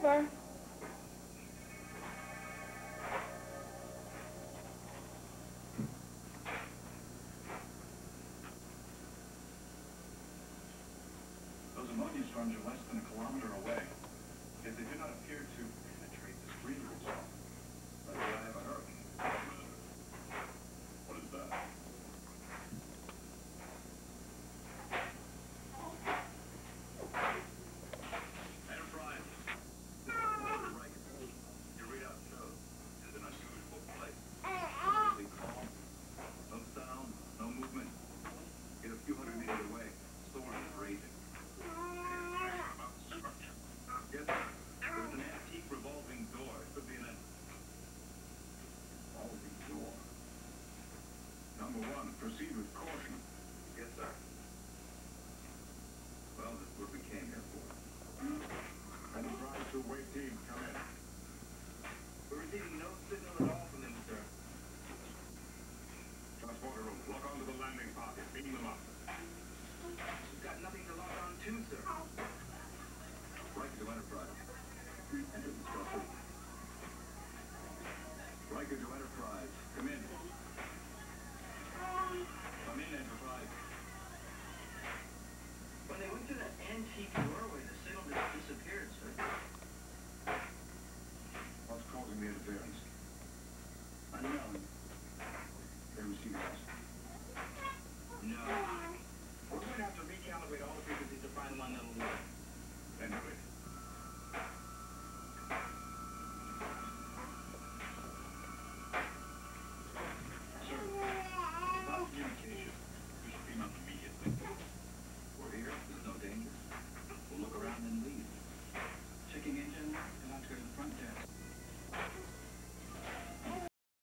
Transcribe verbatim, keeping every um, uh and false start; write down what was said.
over. Those ammonia storms are less than a kilometer away. Yet they do not appear to penetrate the screen itself. Maybe I haven't heard. What is that? Enterprise. Your readout shows it is an unusual place. Completely calm. No sound, no movement. Get a few hundred meters away. Storm is raging. Yes, sir. There's an antique revolving door. It could be an revolving door. Number one, proceed with caution. Yes, sir. Well, this is what we came here for. Enterprise to wait team, come in. We're receiving no signal at all from them, sir. Transporter room, lock onto the landing pocket. Beam them up. We've got nothing to lock on to, sir. Riker to Enterprise. Enter the structure. Riker to Enterprise. Come in. Come in, Enterprise. When they went to that antique